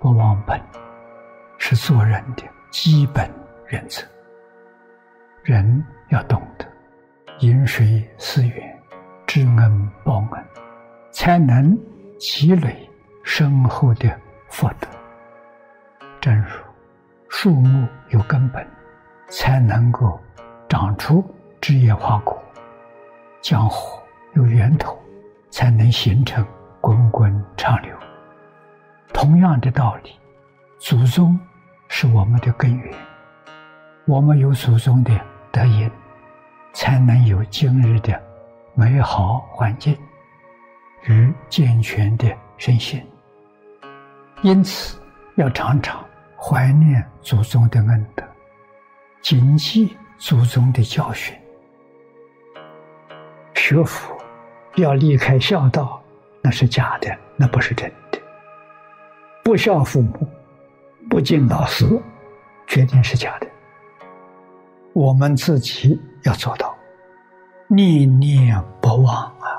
不忘本，是做人的基本原则。人要懂得饮水思源，知恩报恩，才能积累深厚的福德。正如树木有根本，才能够长出枝叶花果；江河有源头，才能形成滚滚长流。同样的道理，祖宗是我们的根源，我们有祖宗的德音，才能有今日的美好环境与健全的身心。因此要常常怀念祖宗的恩德，谨记祖宗的教训。学佛要离开孝道，那是假的，那不是真的。不孝父母，不敬老师，决定是假的。我们自己要做到念念不忘啊！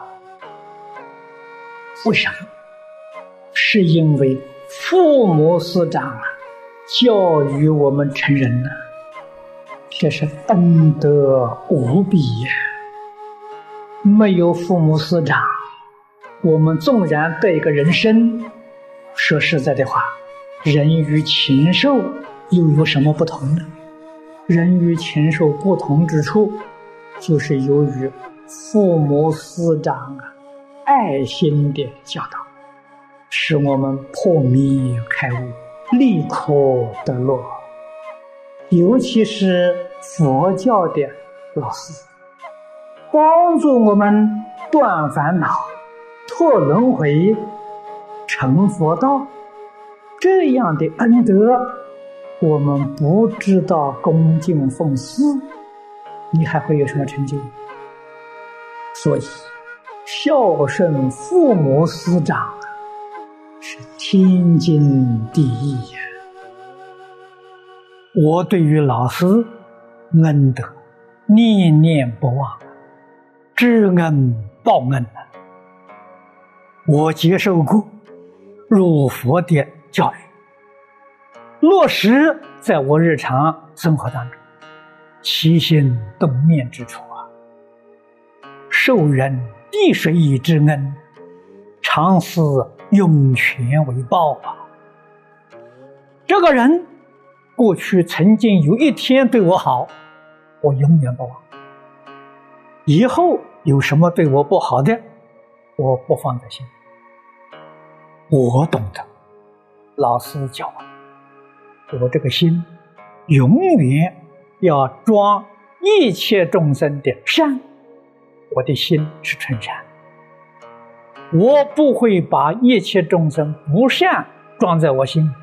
为什么？是因为父母师长教育我们成人了，这是恩德无比呀！没有父母师长，我们纵然得一个人生，说实在的话，人与禽兽又有什么不同呢？人与禽兽不同之处，就是由于父母师长爱心的教导，使我们破迷开悟，立可得乐。尤其是佛教的老师，帮助我们断烦恼、脱轮回、成佛道，这样的恩德，我们不知道恭敬奉事，你还会有什么成就？所以孝顺父母师长是天经地义呀。我对于老师恩德念念不忘，知恩报恩。我接受过入佛的教育，落实在我日常生活当中，起心动念之处受人滴水之恩，常思涌泉为报这个人过去曾经有一天对我好，我永远不忘。以后有什么对我不好的，我不放在心。我懂得老师教我这个心永远要装一切众生的善，我的心是纯善，我不会把一切众生不善装在我心里。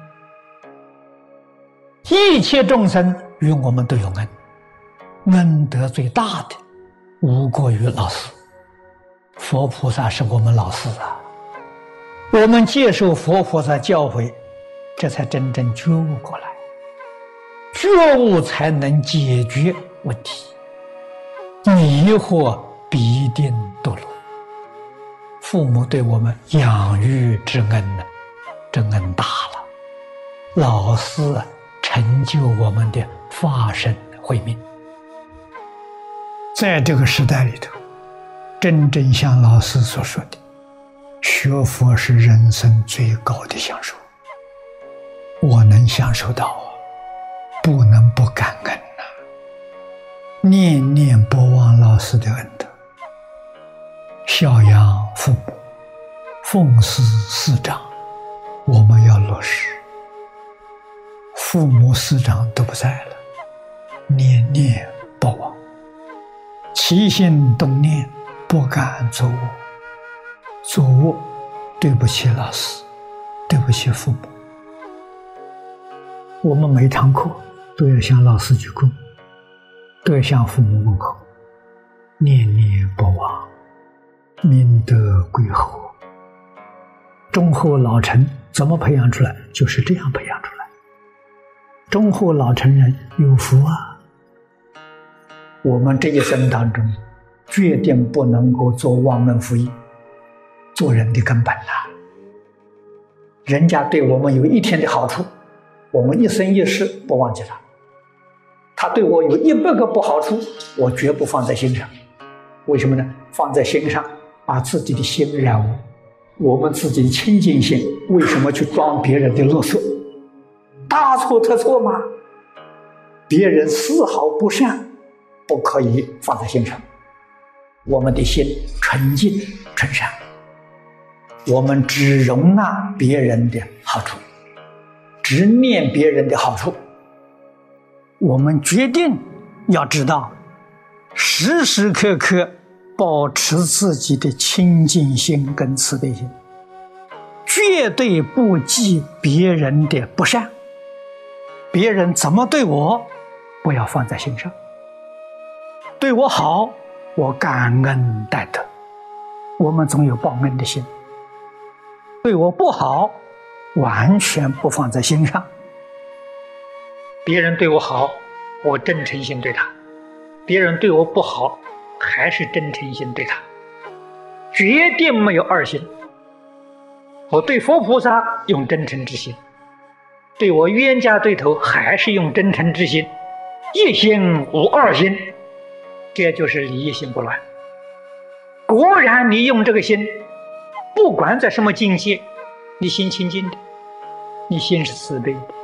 一切众生与我们都有恩，恩德最大的无过于老师。佛菩萨是我们老师我们接受佛菩萨教诲，这才真正觉悟过来，觉悟才能解决问题，迷惑必定堕落。父母对我们养育之恩这恩大了，老师成就我们的法身慧命。在这个时代里头，真正像老师所说的，学佛是人生最高的享受。我能享受到不能不感恩念念不忘老师的恩德，孝养父母，奉事师长，我们要落实。父母师长都不在了，念念不忘，起心动念不敢作恶，作恶对不起老师，对不起父母。我们每堂课都要向老师鞠躬，都要向父母问候，念念不忘，明德归厚。忠厚老成怎么培养出来？就是这样培养出来。忠厚老成人有福我们这一生当中决定不能够做忘恩负义，做人的根本人家对我们有一天的好处，我们一生一世不忘记他；他对我有100个不好处，我绝不放在心上。为什么呢？放在心上，把自己的心染污。我们自己的清净心，为什么去装别人的垃圾？大错特错吗？别人丝毫不善，不可以放在心上。我们的心纯净纯善，我们只容纳别人的好处，只念别人的好处。我们决定要知道，时时刻刻保持自己的清净心跟慈悲心，绝对不记别人的不善。别人怎么对我，不要放在心上。对我好，我感恩戴德，我们总有报恩的心。对我不好，完全不放在心上。别人对我好，我真诚心对他；别人对我不好，还是真诚心对他，决定没有二心。我对佛菩萨用真诚之心，对我冤家对头还是用真诚之心，一心无二心，这就是理一心不乱。果然你用这个心，不管在什么境界，你心清净的，你心是慈悲的，